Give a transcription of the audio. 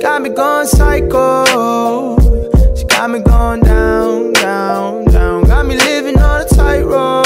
got me going psycho. She got me going down, down, down. Got me living on a tightrope.